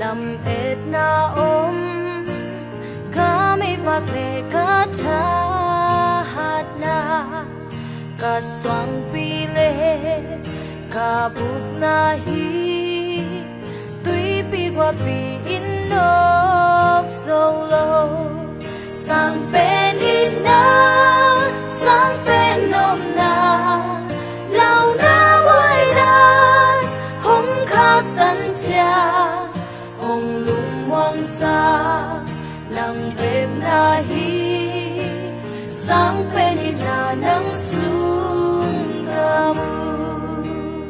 làm ết na ôm cá mi và kề cá cha hạt na cá xoang pi lê cá bút na hi tuy pi qua pi in nộp sâu lâu sang bên ít na sang bên nôm na lao na quay na hong khát tân cha hong lung hoang xa nang bếp na hi sang bên ít na nắng xuống ca mu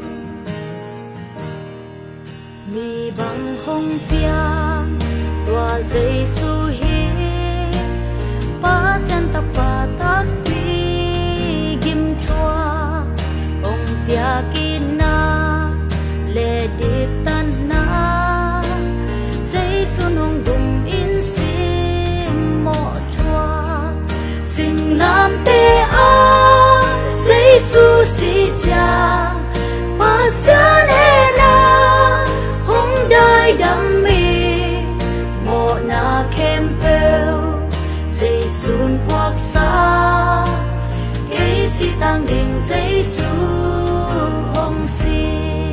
mi bằng hong piang tua dây su hi pa sen ta pa ta pi gim chua ong pia kina le de tan na dây su nong gum in sim mo chua sing lam te a dây su si cha pa sen he na hong dai dam mi mo na kem pel dây sun hoặc xa cái si tăng đình dây sun hong si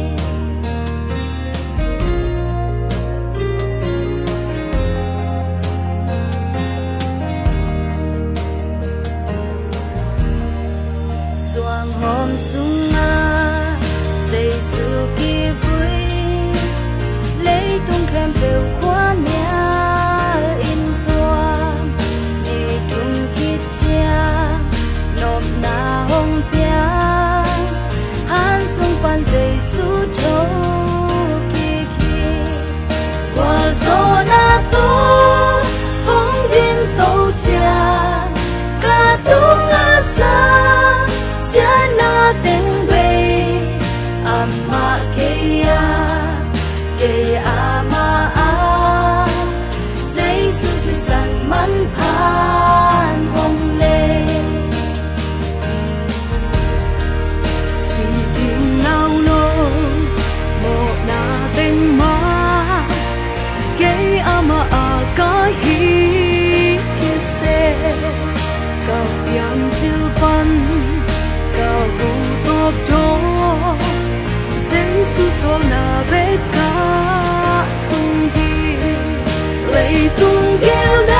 xoang hôm sung nga dây su kia vui lấy tung khem bèo quá nhà in toan đi trung kít cha nộp na hong pia han sung pan dây su trâu kia kia qua gió na to hong điên tàu cha ca tung nga sa sia na tiếng bay ama kia ke ama a dây su si san man phan hong lê si tim lao lo mo na bên ma ke ama a ka hi kete ka piang chiu pan ka hu top to dây su so na ve ka tung đi lấy tung kêu